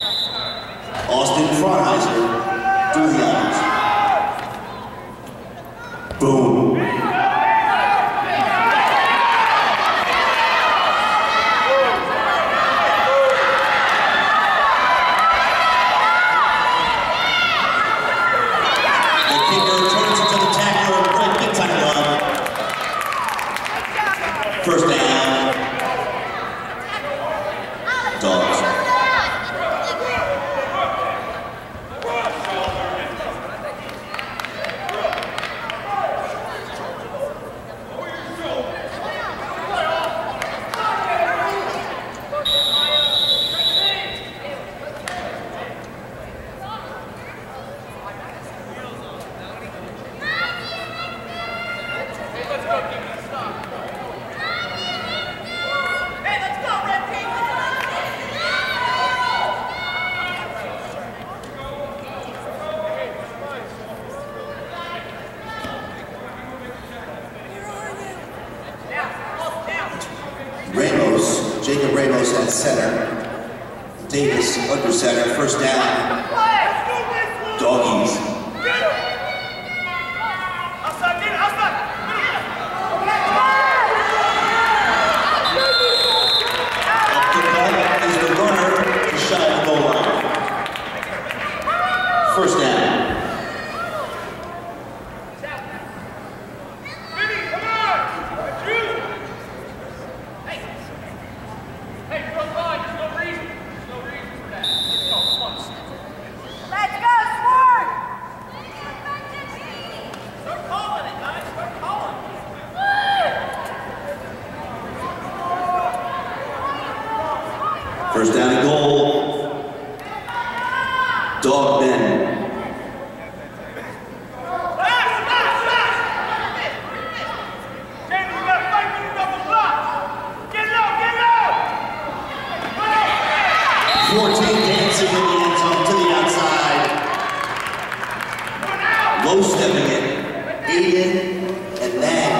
Austin Fronheiser, do the honors. Boom. The kicker turns into the tackler, great big time run. First down. Dogs. Jacob Ramos at center. Davis under center. First down. Doggies. Up the ball is the runner to shy the goal line. First down. First down and goal. Dog men. Dancing in the end zone to the outside. Low stepping it. Aiden and Lang.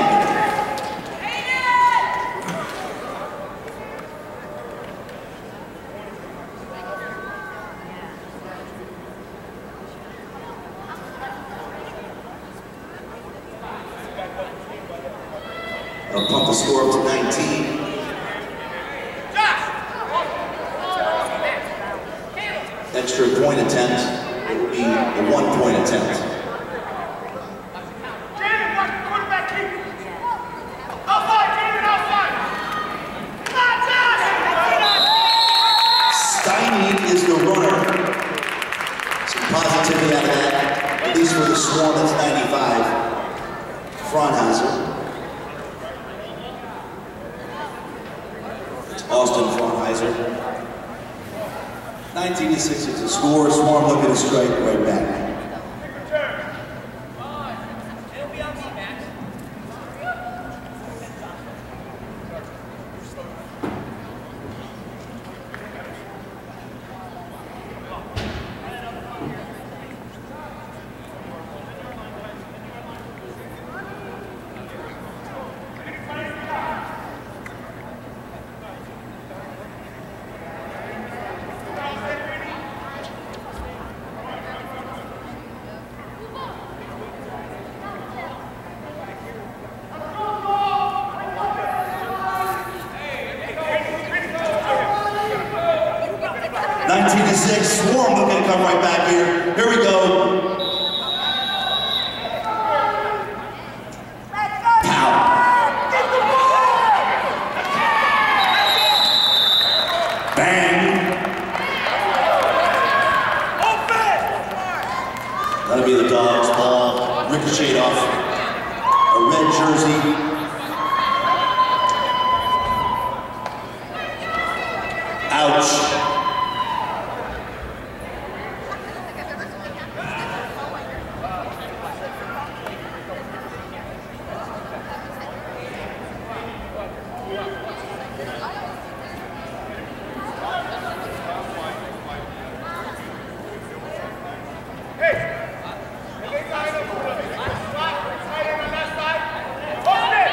I'll pump the score up to 19. Extra point attempt, it will be a 1 point attempt. Steiny is the runner. Some positivity out of that, at least for the Swarm, that's 95. Fronheiser. It's Austin Fronheiser. 19-6 is the score. Swarm looking to strike right back. Swarm looking to come right back here. Here we go. Pow. Bang. That'll be the Dogs' ball. Ricocheted off a red jersey. Ouch. Hold it!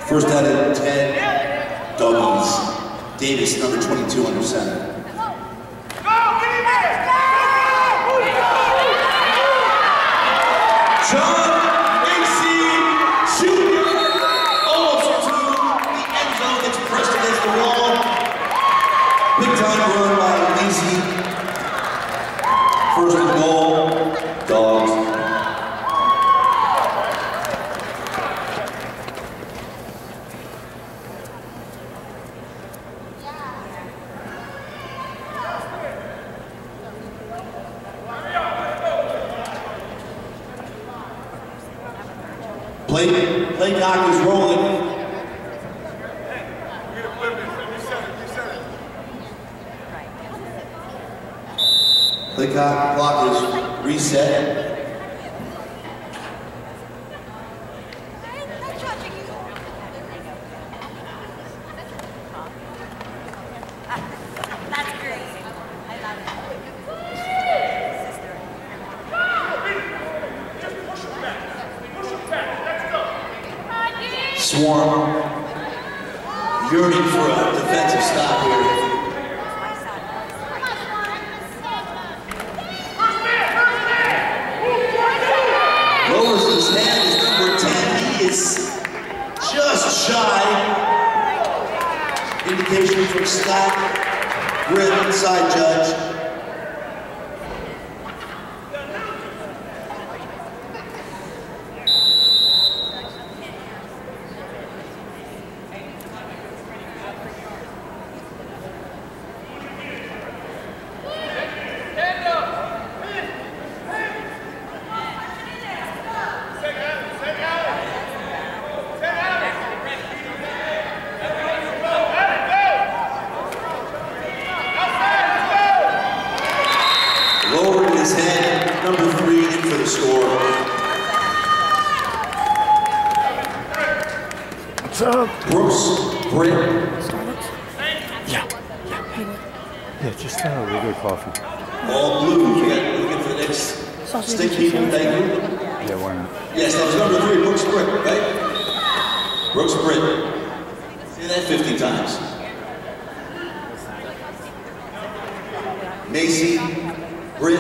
First out of 10, doggies. Davis, number 22, under center. John Macy Jr. almost to the end zone, gets pressed against the wall. Big time run by Macy. First and goal, Dogs. Play clock is rolling. Play clock is reset. That's great. I love it. Swarm, yearning for a defensive stop here. Lowers his hand is number 10. He is just shy. Indication from Scott Grimm, inside judge. Lowered his head, number 3 in for the score. What's up? Brooks Britt. Yeah. Just a regular coffee. All blue. You got looking for the next stick people, thank you. Yeah, why not? Yes, that was number 3, Brooks Britt, right? Brooks Britt. Say that 50 times. Macy, Britt,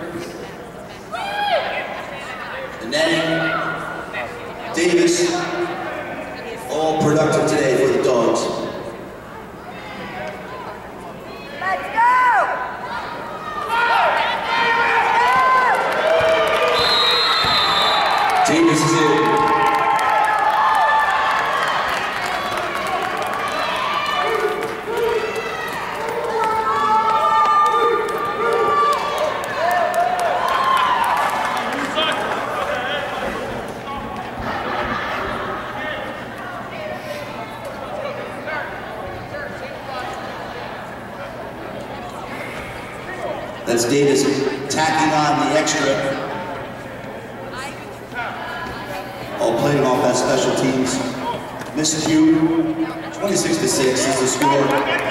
Nanny, Davis, all productive today for the Dogs. Let's go! Davis is in. That's Davis tacking on the extra. All playing off that special teams. Miscue, 26-6 is the score.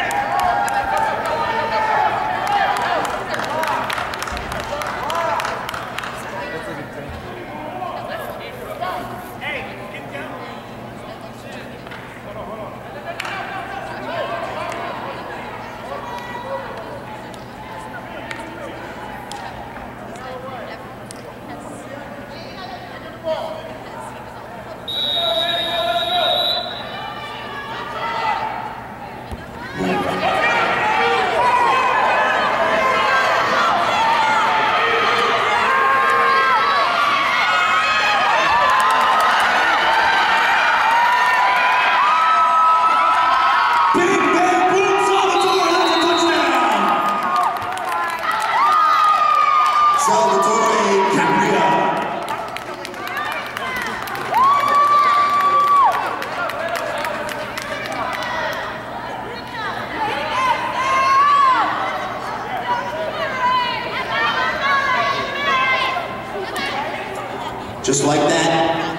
Just like that.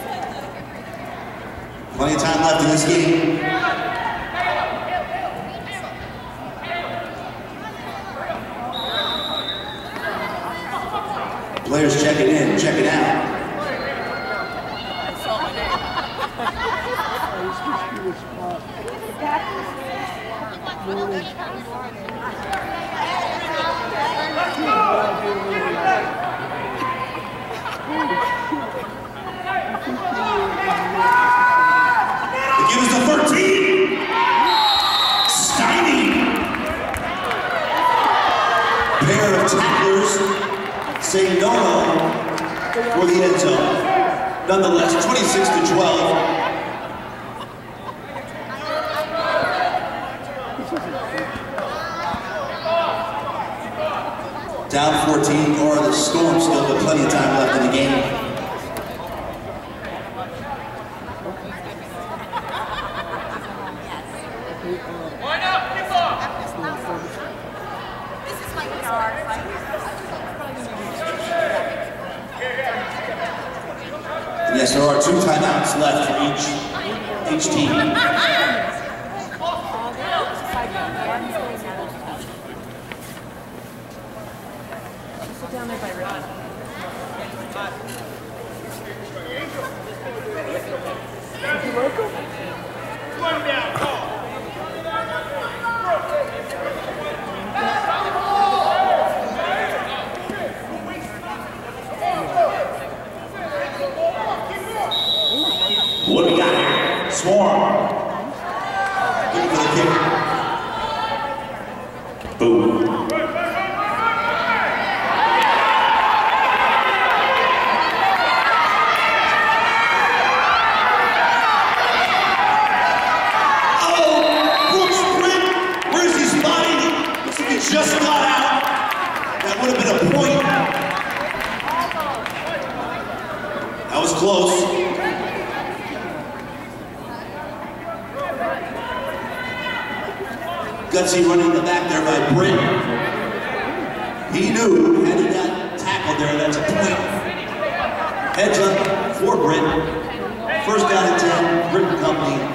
Plenty of time left in this game. Players checking in, checking out. It gives the 13. Steiny. Pair of tacklers say no for the end zone. Nonetheless, 26-12. Down 14, or the Storm still, but plenty of time left in the game. Line up, keep on. This is my yard. Yes, there are 2 timeouts left for each team. Down there by Rod. One down, call. What do we got here? Swarm. Give it for the kick. Boom. Just got out. That would have been a point. That was close. Gutsy running in the back there by Britt. He knew, had he got tackled there, that's a point. Heads up for Britt. First down and 10, Britt and company.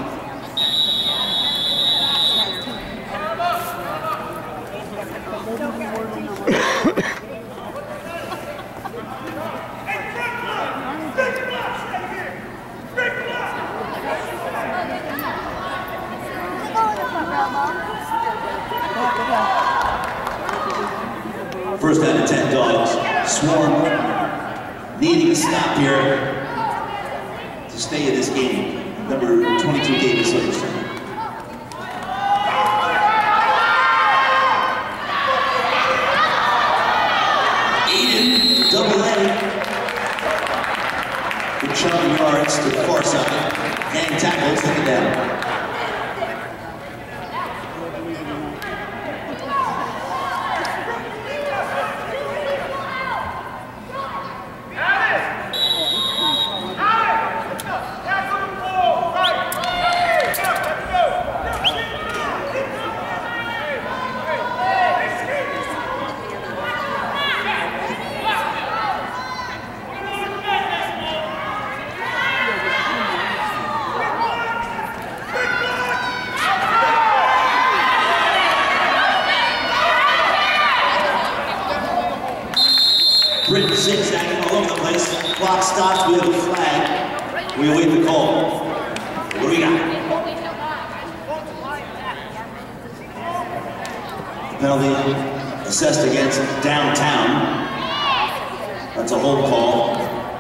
First down and 10 Dogs. Swarm needing a stop here to stay in this game. Number 22 Davis Silverstone. Aiden, double A. Good chunk of yards to the far side. Gang tackles, take it down. Britt zigzagging all over the place. Clock stops, we have a flag. We await the call. What do we got? Penalty assessed against Downtown. That's a hold call.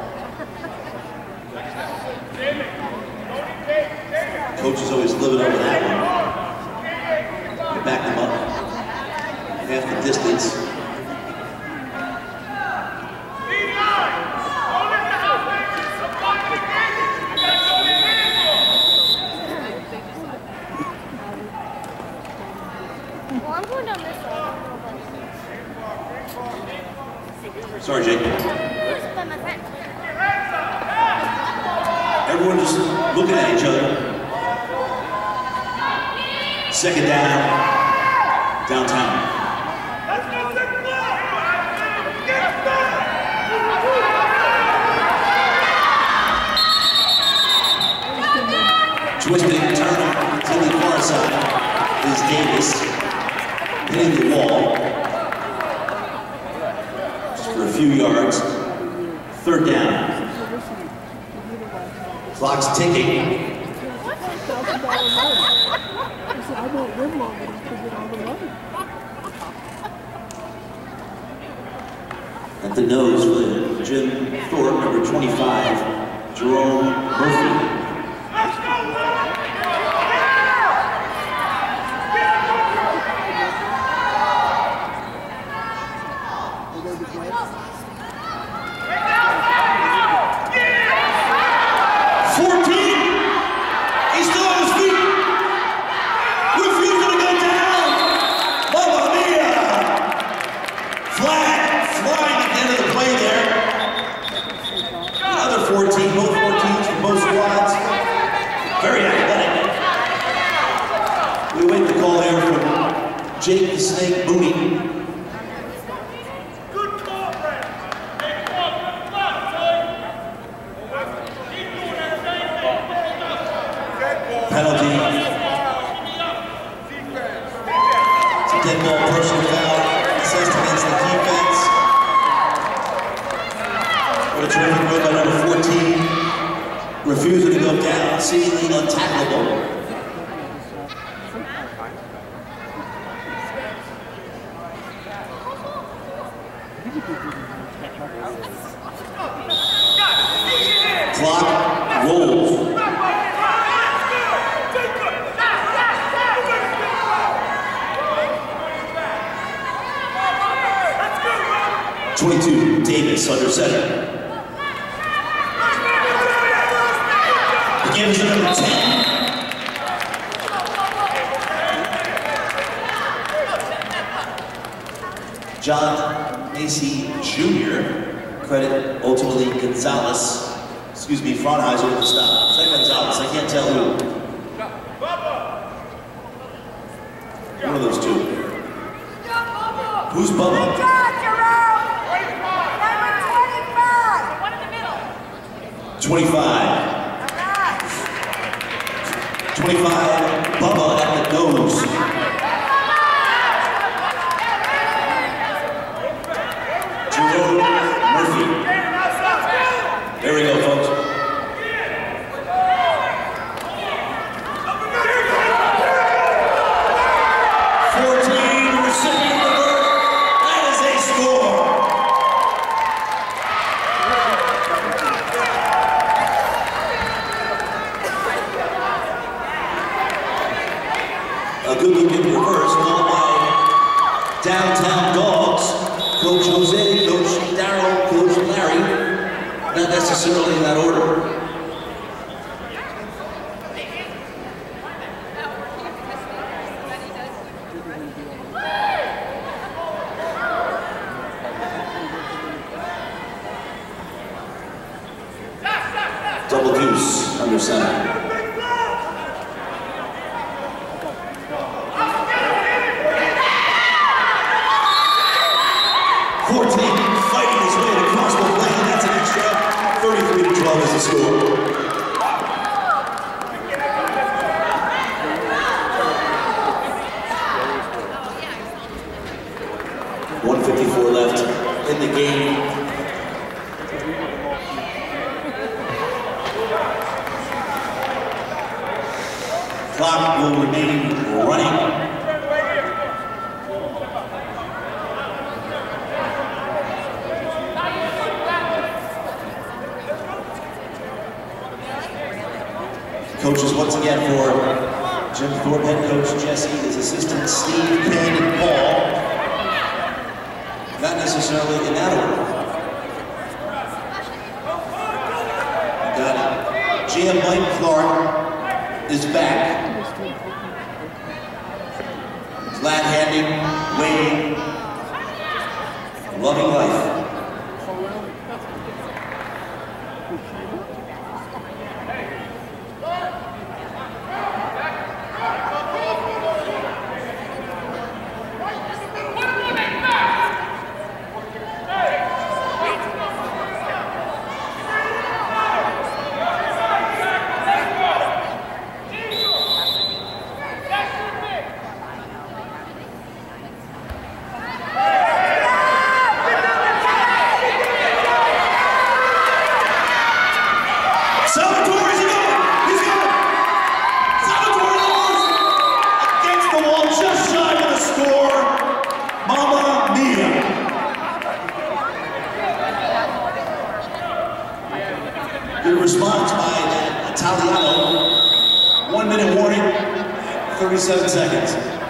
Coach is always living over that one. They back them up. Half the distance. Well, I'm going down this way. Sorry, Jake. Everyone just looking at each other. Second down, Downtown. Twisting turn to the far side is Davis, hitting the wall just for a few yards. Third down. Clock's ticking. I won't live long enough to get all the money. At the nose for Jim Thorpe, number 25, Jerome Murphy. Jake the Snake Mooney. Good call, Brad. Hey, come on, good luck, Toy. Keep doing that same thing. Penalty. It's a dead ball personal foul. Assessed against the defense. What a terrific move by number 14. Refusing to go down, seemingly untackleable. Clock rolls. 22, Davis under center. The game is to number 10. John Macy Jr. Credit ultimately Gonzalez. Excuse me, Fraunheiser with the stop. Say Gonzalez, I can't tell who. One of those two. Who's Bubba? 25. 25, Bubba at the nose. Jerome Murphy. There we go, folks. 14, recipient alert. That is a score. A good look in reverse, called by Downtown Dogs. Coach Jose, Coach Darryl, Coach Larry. Not necessarily in that order. Double deuce under center. Fighting his way across the lane. That's an extra 33-12 is the score. .154 left in the game. Clock will remain running. Coaches once again for Jim Thorpe, head coach Jesse, his assistant Steve, Ken, and Paul. Not necessarily in that order. Got it. GM Mike Clark is back. Glad handing, waiting, loving life. Good response by that Italiano. 1 minute warning, 37 seconds.